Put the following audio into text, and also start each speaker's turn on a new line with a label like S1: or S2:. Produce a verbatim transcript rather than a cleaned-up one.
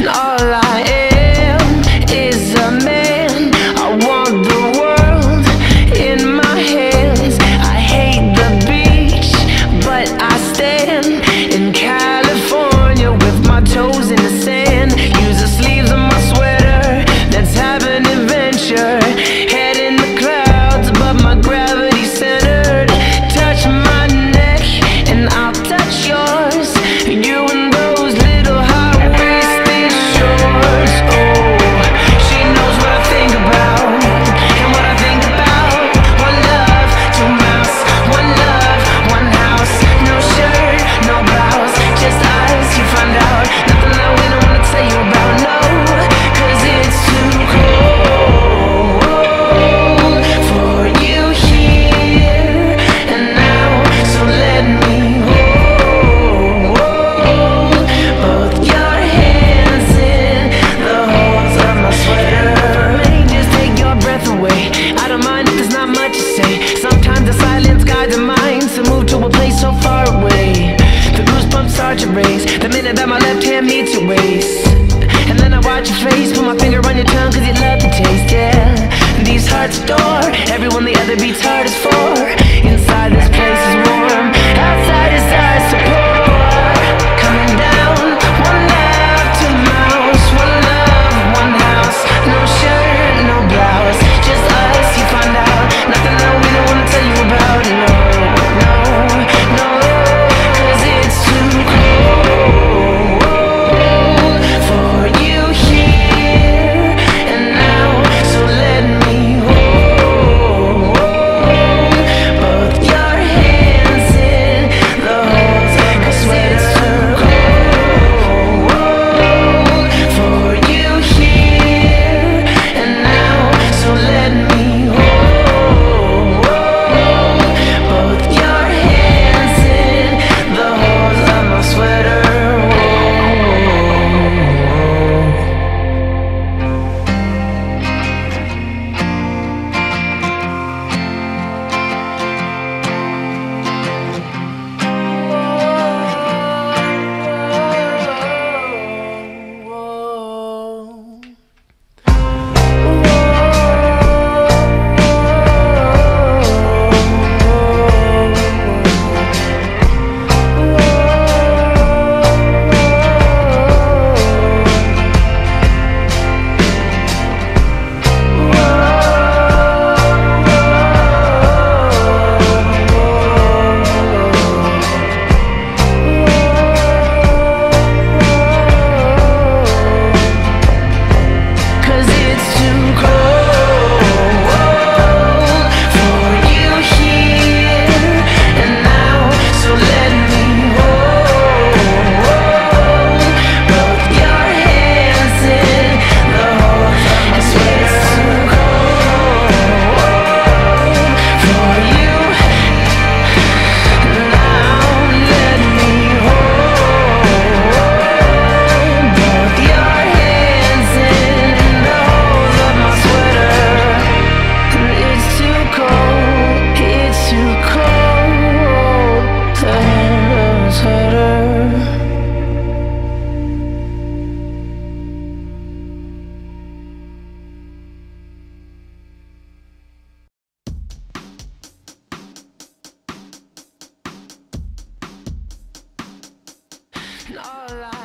S1: all I am is a man. I want the world in my hands. I hate the beach, but I stand in California with my toes in the sand. Use the sleeves of my sweater, let's have an adventure. Head in the clouds, but my gravity's centered. Touch my neck and I'll touch yours. You and those little high-waisted shorts. Oh, she knows what I think about, and what I think about. One love, two mouths. One love, one house. No shirt, no blouse, just us, you find out. Nothing that we don't wanna tell you about, no, 'cause it's too cold for you here and now. So let me hold both your hands in the holes of my sweater. May just take your breath away. I don't mind if there's not much to say. Sometimes the silence guides the mind to move to a place so far away. The goosebumps start to raise the minute that my left hand meets your waist. And then I watch your face, put my finger on your tongue 'cause you love the taste, yeah. These hearts adore everyone the other beats hardest for. Inside this place is warm, outside is ice to pour. Coming down, one love, two mouths. One love, one house. No shirt, no blouse, just us, you find out. Nothing that we don't wanna tell you about, no, no, no, 'cause it's too cold for you here and now. So let me hold both your hands in the holes of my sweater. It's too cold for you here and now. So let me hold both your hands in the holes of my sweater. All I